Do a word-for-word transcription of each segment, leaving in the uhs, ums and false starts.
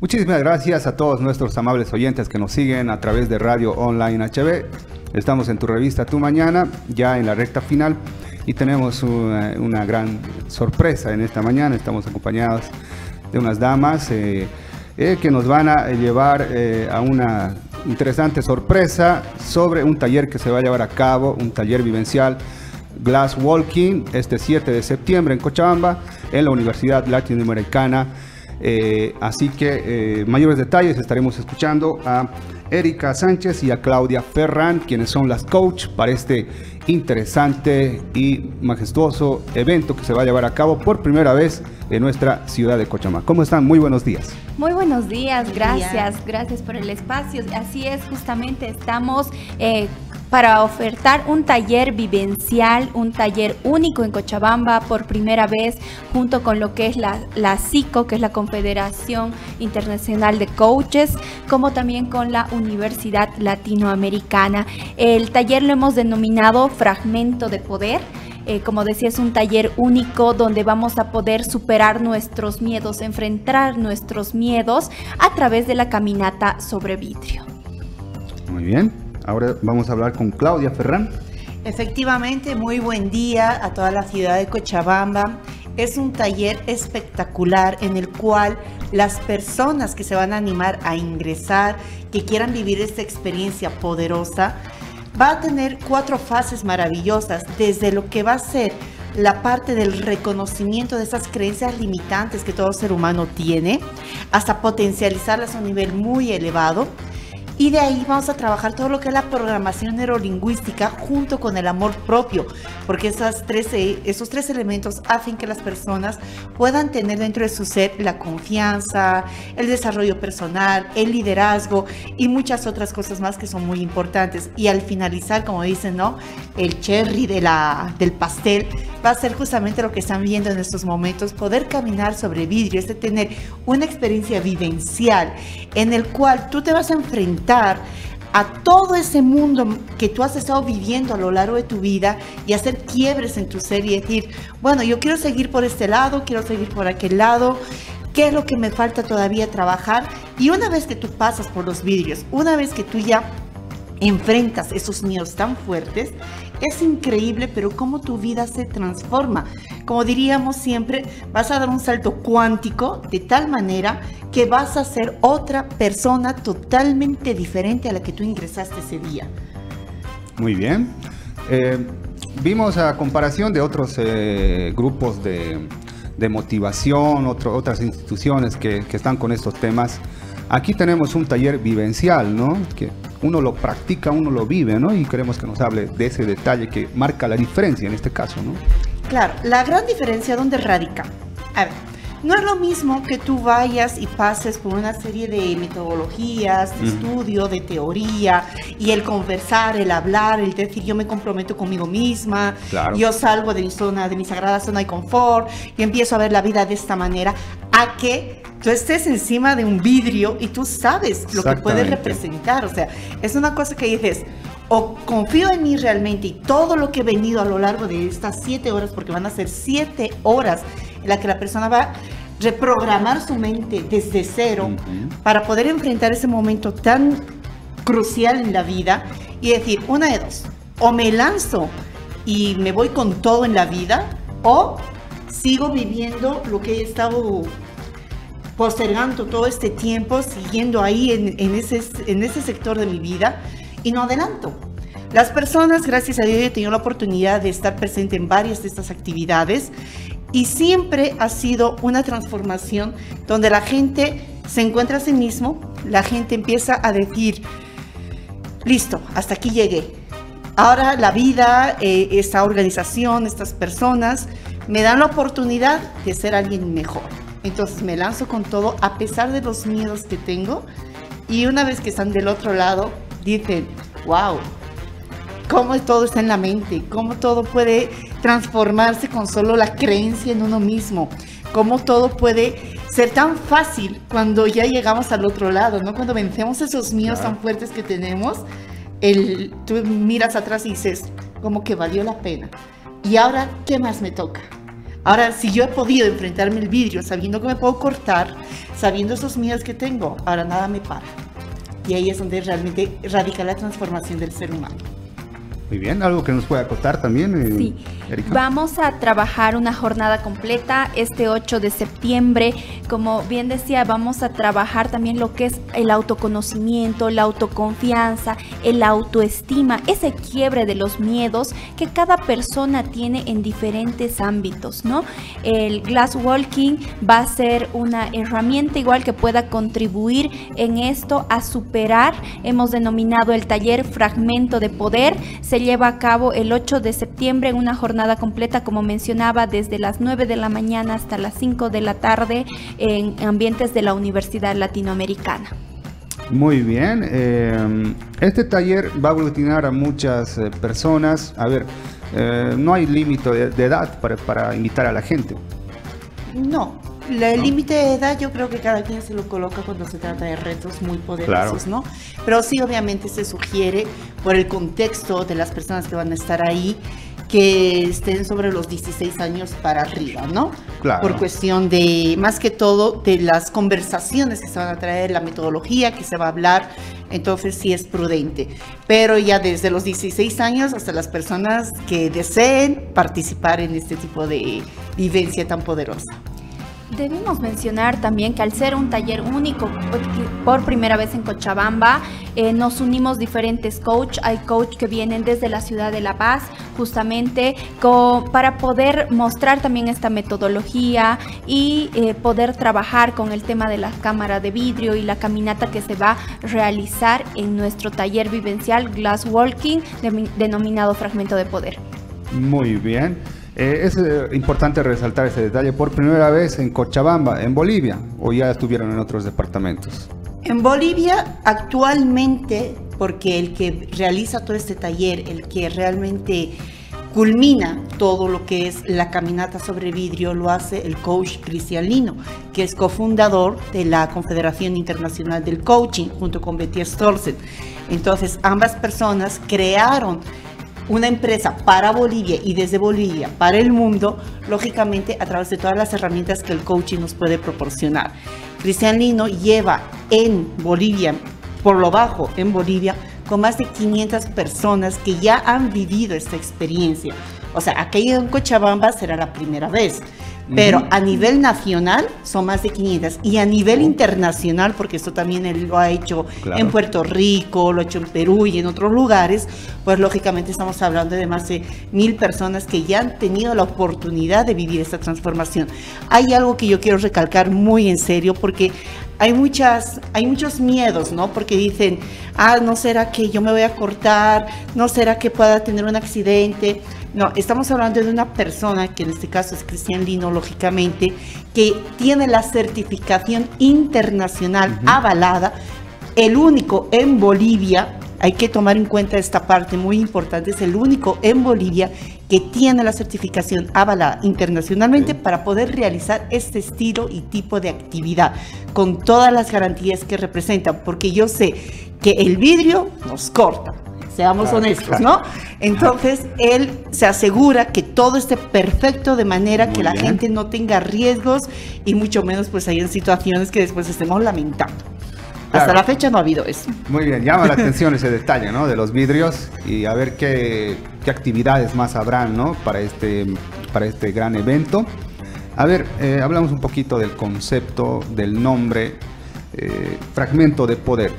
Muchísimas gracias a todos nuestros amables oyentes que nos siguen a través de Radio Online H B. Estamos en tu revista Tu Mañana, ya en la recta final, y tenemos una, una gran sorpresa en esta mañana. Estamos acompañados de unas damas eh, eh, que nos van a llevar eh, a una interesante sorpresa sobre un taller que se va a llevar a cabo, un taller vivencial Glass Walking, este siete de septiembre en Cochabamba, en la Universidad Latinoamericana. Eh, así que eh, mayores detalles estaremos escuchando a Erika Sánchez y a Claudia Ferran, quienes son las coach para este interesante y majestuoso evento que se va a llevar a cabo por primera vez en nuestra ciudad de Cochabamba. ¿Cómo están? Muy buenos días. Muy buenos días, gracias, gracias por el espacio. Así es, justamente estamos eh, para ofertar un taller vivencial, un taller único en Cochabamba por primera vez, junto con lo que es la, la C I C O, que es la Confederación Internacional de Coaches, como también con la Universidad Latinoamericana. El taller lo hemos denominado Fragmento de Poder. Eh, como decía, es un taller único donde vamos a poder superar nuestros miedos, enfrentar nuestros miedos a través de la caminata sobre vidrio. Muy bien. Ahora vamos a hablar con Claudia Ferran. Efectivamente, muy buen día a toda la ciudad de Cochabamba. Es un taller espectacular en el cual las personas que se van a animar a ingresar, que quieran vivir esta experiencia poderosa, va a tener cuatro fases maravillosas, desde lo que va a ser la parte del reconocimiento de esas creencias limitantes que todo ser humano tiene, hasta potencializarlas a un nivel muy elevado. Y de ahí vamos a trabajar todo lo que es la programación neurolingüística junto con el amor propio, porque esas tres, esos tres elementos hacen que las personas puedan tener dentro de su ser la confianza, el desarrollo personal, el liderazgo y muchas otras cosas más que son muy importantes. Y al finalizar, como dicen, ¿no?, el cherry de la, del pastel va a ser justamente lo que están viendo en estos momentos, poder caminar sobre vidrio, es de tener una experiencia vivencial en el cual tú te vas a enfrentar a todo ese mundo que tú has estado viviendo a lo largo de tu vida y hacer quiebres en tu ser y decir, bueno, yo quiero seguir por este lado, quiero seguir por aquel lado, ¿qué es lo que me falta todavía trabajar? Y una vez que tú pasas por los vidrios, una vez que tú ya enfrentas esos miedos tan fuertes, es increíble, pero cómo tu vida se transforma. Como diríamos siempre, vas a dar un salto cuántico de tal manera que vas a ser otra persona totalmente diferente a la que tú ingresaste ese día. Muy bien. Eh, vimos a comparación de otros eh, grupos de, de motivación, otro, otras instituciones que, que están con estos temas. Aquí tenemos un taller vivencial, ¿no? Que uno lo practica, uno lo vive, ¿no? Y queremos que nos hable de ese detalle que marca la diferencia en este caso, ¿no? Claro, la gran diferencia, ¿dónde radica? A ver, no es lo mismo que tú vayas y pases por una serie de metodologías, de uh-huh. estudio, de teoría, y el conversar, el hablar, el decir yo me comprometo conmigo misma, claro. Yo salgo de mi zona, de mi sagrada zona de confort, y empiezo a ver la vida de esta manera, a que tú estés encima de un vidrio y tú sabes lo que puede representar. O sea, es una cosa que dices, o confío en mí realmente y todo lo que he venido a lo largo de estas siete horas, porque van a ser siete horas en la que la persona va a reprogramar su mente desde cero uh-huh. para poder enfrentar ese momento tan crucial en la vida y decir, una de dos, o me lanzo y me voy con todo en la vida, o sigo viviendo lo que he estado postergando todo este tiempo, siguiendo ahí en, en, ese, en ese sector de mi vida y no adelanto. Las personas, gracias a Dios, he tenido la oportunidad de estar presente en varias de estas actividades y siempre ha sido una transformación donde la gente se encuentra a sí mismo, la gente empieza a decir, listo, hasta aquí llegué. Ahora la vida, eh, esta organización, estas personas me dan la oportunidad de ser alguien mejor. Entonces me lanzo con todo a pesar de los miedos que tengo y una vez que están del otro lado dicen, wow, cómo todo está en la mente, cómo todo puede transformarse con solo la creencia en uno mismo, cómo todo puede ser tan fácil cuando ya llegamos al otro lado, ¿no? Cuando vencemos esos miedos claro. tan fuertes que tenemos, el, tú miras atrás y dices, como que valió la pena. Y ahora, ¿qué más me toca? Ahora, si yo he podido enfrentarme al vidrio sabiendo que me puedo cortar, sabiendo esos miedos que tengo, ahora nada me para. Y ahí es donde realmente radica la transformación del ser humano. Muy bien, algo que nos pueda contar también, eh, sí. Erika. Vamos a trabajar una jornada completa este ocho de septiembre. Como bien decía, vamos a trabajar también lo que es el autoconocimiento, la autoconfianza, el autoestima, ese quiebre de los miedos que cada persona tiene en diferentes ámbitos, ¿no? El Glass Walking va a ser una herramienta igual que pueda contribuir en esto a superar. Hemos denominado el taller Fragmento de Poder. Se lleva a cabo el ocho de septiembre en una jornada completa, como mencionaba, desde las nueve de la mañana hasta las cinco de la tarde en ambientes de la Universidad Latinoamericana. Muy bien, eh, este taller va a aglutinar a muchas eh, personas. A ver, eh, no hay límite de, de edad para, para invitar a la gente. No. El límite de edad yo creo que cada quien se lo coloca cuando se trata de retos muy poderosos, claro, ¿no? Pero sí, obviamente se sugiere por el contexto de las personas que van a estar ahí que estén sobre los dieciséis años para arriba, ¿no? Claro. Por cuestión de, más que todo, de las conversaciones que se van a traer, la metodología que se va a hablar, entonces sí es prudente. Pero ya desde los dieciséis años hasta las personas que deseen participar en este tipo de vivencia tan poderosa. Debemos mencionar también que al ser un taller único por primera vez en Cochabamba, eh, nos unimos diferentes coach. Hay coach que vienen desde la ciudad de La Paz, justamente co para poder mostrar también esta metodología y eh, poder trabajar con el tema de la cámara de vidrio y la caminata que se va a realizar en nuestro taller vivencial Glass Walking, de, denominado Fragmento de Poder. Muy bien. Eh, es eh, importante resaltar ese detalle. Por primera vez en Cochabamba, en Bolivia, o ya estuvieron en otros departamentos. En Bolivia actualmente, porque el que realiza todo este taller, el que realmente culmina todo lo que es la caminata sobre vidrio, lo hace el coach Cristian Lino, que es cofundador de la Confederación Internacional del Coaching, junto con Betty Stolzen. Entonces, ambas personas crearon una empresa para Bolivia y desde Bolivia para el mundo, lógicamente a través de todas las herramientas que el coaching nos puede proporcionar. Cristian Lino lleva en Bolivia, por lo bajo en Bolivia, con más de quinientas personas que ya han vivido esta experiencia. O sea, aquello en Cochabamba será la primera vez, pero uh-huh. a nivel nacional son más de quinientas, y a nivel uh-huh. internacional, porque esto también él lo ha hecho claro. en Puerto Rico, lo ha hecho en Perú y en otros lugares, pues lógicamente estamos hablando de más de mil personas que ya han tenido la oportunidad de vivir esta transformación. Hay algo que yo quiero recalcar muy en serio, porque hay muchas, hay muchos miedos, ¿no? Porque dicen, ah, ¿no será que yo me voy a cortar? ¿No será que pueda tener un accidente? No, estamos hablando de una persona, que en este caso es Cristian Lino, lógicamente, que tiene la certificación internacional uh-huh. avalada, el único en Bolivia. Hay que tomar en cuenta esta parte muy importante, es el único en Bolivia que tiene la certificación avalada internacionalmente sí. para poder realizar este estilo y tipo de actividad, con todas las garantías que representan, porque yo sé que el vidrio nos corta, seamos claro, honestos, claro. ¿no? Entonces, él se asegura que todo esté perfecto de manera Muy que la bien. gente no tenga riesgos y mucho menos pues hay en situaciones que después estemos lamentando. Claro. Hasta la fecha no ha habido eso. Muy bien, llama la atención ese detalle, ¿no? De los vidrios, y a ver qué, qué actividades más habrán, ¿no? Para este, para este gran evento. A ver, eh, hablamos un poquito del concepto, del nombre, eh, Fragmento de Poder.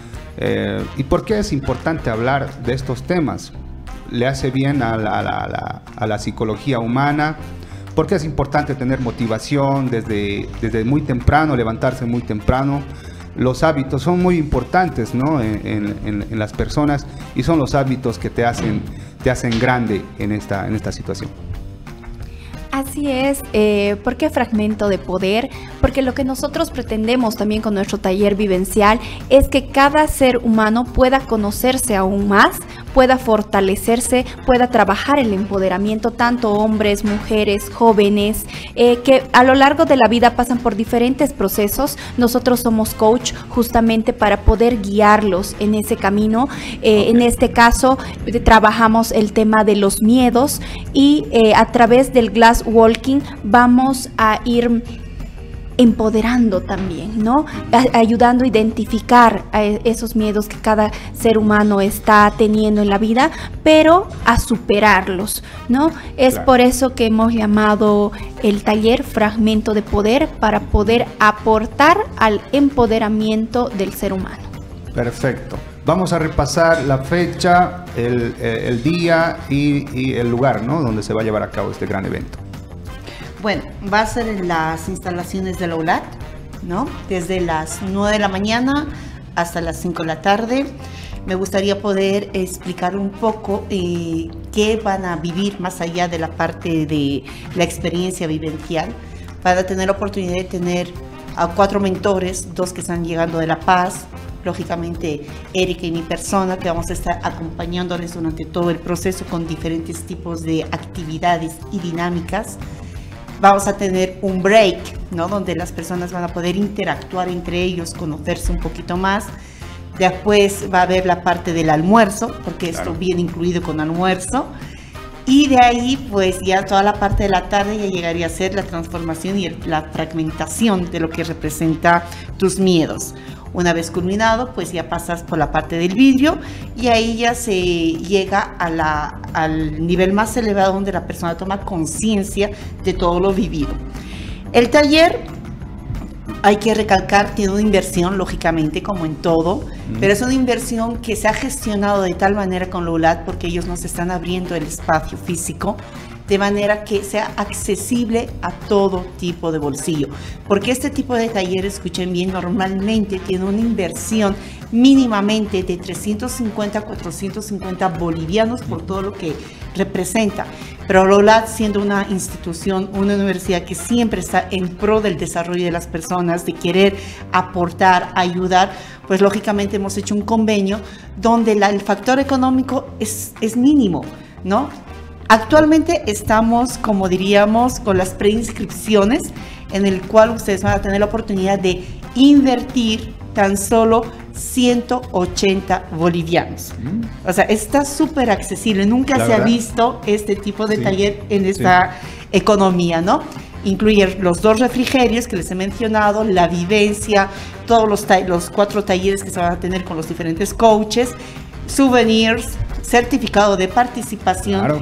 Eh, ¿Y por qué es importante hablar de estos temas? ¿Le hace bien a la, a la, a la, a la psicología humana? ¿Por qué es importante tener motivación desde, desde muy temprano, levantarse muy temprano? Los hábitos son muy importantes, ¿no? en, en, en las personas, y son los hábitos que te hacen, te hacen grande en esta, en esta situación. Así es. Eh, ¿Por qué fragmento de poder? Porque lo que nosotros pretendemos también con nuestro taller vivencial es que cada ser humano pueda conocerse aún más, pueda fortalecerse, pueda trabajar el empoderamiento, tanto hombres, mujeres, jóvenes, eh, que a lo largo de la vida pasan por diferentes procesos. Nosotros somos coach justamente para poder guiarlos en ese camino. Eh, okay. En este caso, eh, trabajamos el tema de los miedos y eh, a través del glass walking vamos a ir empoderando también, ¿no? A- ayudando a identificar a esos miedos que cada ser humano está teniendo en la vida, pero a superarlos, ¿no? Es claro. Por eso que hemos llamado el taller Fragmento de Poder, para poder aportar al empoderamiento del ser humano. Perfecto. Vamos a repasar la fecha, el, el día y, y el lugar, ¿no?, donde se va a llevar a cabo este gran evento. Bueno, va a ser en las instalaciones de la U L A T, ¿no? Desde las nueve de la mañana hasta las cinco de la tarde. Me gustaría poder explicar un poco eh, qué van a vivir más allá de la parte de la experiencia vivencial, para tener la oportunidad de tener a cuatro mentores, dos que están llegando de La Paz, lógicamente Erika y mi persona, que vamos a estar acompañándoles durante todo el proceso con diferentes tipos de actividades y dinámicas. Vamos a tener un break, ¿no?, donde las personas van a poder interactuar entre ellos, conocerse un poquito más. Después va a haber la parte del almuerzo, porque claro. Esto viene incluido con almuerzo. Y de ahí, pues ya toda la parte de la tarde ya llegaría a ser la transformación y el, la fragmentación de lo que representa tus miedos. Una vez culminado, pues ya pasas por la parte del vidrio y ahí ya se llega a la, al nivel más elevado, donde la persona toma conciencia de todo lo vivido. El taller, hay que recalcar, tiene una inversión, lógicamente, como en todo, mm. pero es una inversión que se ha gestionado de tal manera con la U L A T, porque ellos nos están abriendo el espacio físico, de manera que sea accesible a todo tipo de bolsillo. Porque este tipo de talleres, escuchen bien, normalmente tiene una inversión mínimamente de trescientos cincuenta a cuatrocientos cincuenta bolivianos por todo lo que representa. Pero la U L A T, siendo una institución, una universidad que siempre está en pro del desarrollo de las personas, de querer aportar, ayudar, pues lógicamente hemos hecho un convenio donde la, el factor económico es, es mínimo, ¿no? Actualmente estamos, como diríamos, con las preinscripciones, en el cual ustedes van a tener la oportunidad de invertir tan solo ciento ochenta bolivianos. Mm. O sea, está súper accesible. Nunca la se verdad. ha visto este tipo de sí. taller en esta sí. economía, ¿no? Incluye los dos refrigerios que les he mencionado, la vivencia, todos los, los cuatro talleres que se van a tener con los diferentes coaches, souvenirs, certificado de participación, claro.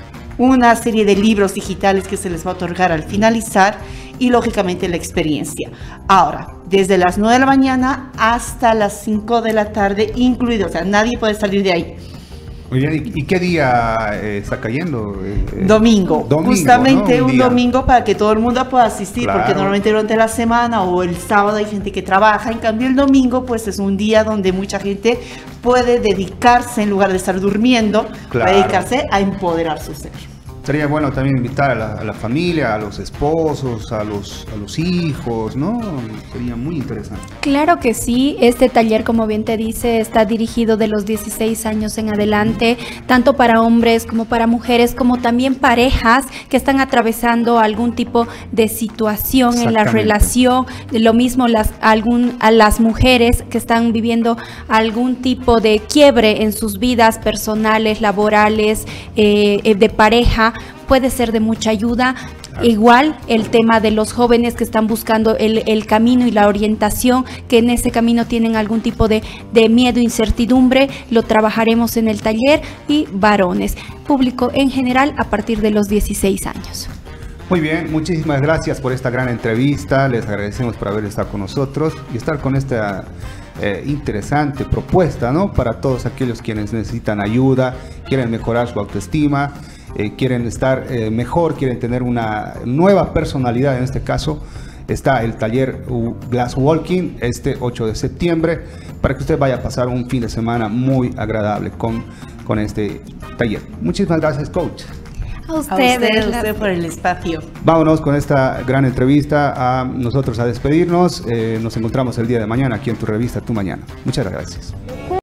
una serie de libros digitales que se les va a otorgar al finalizar y lógicamente la experiencia. Ahora, desde las nueve de la mañana hasta las cinco de la tarde incluido, o sea, nadie puede salir de ahí. Oye, ¿y qué día eh, está cayendo? Eh, domingo, domingo, justamente ¿no? un, un domingo para que todo el mundo pueda asistir, claro. porque normalmente durante la semana o el sábado hay gente que trabaja, en cambio el domingo pues es un día donde mucha gente puede dedicarse, en lugar de estar durmiendo, claro. a dedicarse a empoderar su ser. Sería bueno también invitar a la, a la familia, a los esposos, a los, a los hijos, ¿no? Sería muy interesante. Claro que sí. Este taller, como bien te dice, está dirigido de los dieciséis años en adelante, tanto para hombres como para mujeres, como también parejas que están atravesando algún tipo de situación en la relación. Lo mismo las, algún, a las mujeres que están viviendo algún tipo de quiebre en sus vidas personales, laborales, eh, de pareja. Puede ser de mucha ayuda. Claro. Igual el tema de los jóvenes que están buscando el, el camino y la orientación, que en ese camino tienen algún tipo de, de miedo, incertidumbre, lo trabajaremos en el taller. Y varones, público en general a partir de los dieciséis años. Muy bien, muchísimas gracias por esta gran entrevista. Les agradecemos por haber estado con nosotros y estar con esta eh, interesante propuesta, ¿no? Para todos aquellos quienes necesitan ayuda, quieren mejorar su autoestima, eh, quieren estar eh, mejor, quieren tener una nueva personalidad. En este caso está el taller Glass Walking este ocho de septiembre, para que usted vaya a pasar un fin de semana muy agradable con, con este taller. Muchísimas gracias, coach. A usted, a usted, usted por el espacio. Vámonos con esta gran entrevista a nosotros a despedirnos. Eh, nos encontramos el día de mañana aquí en tu revista Tu Mañana. Muchas gracias.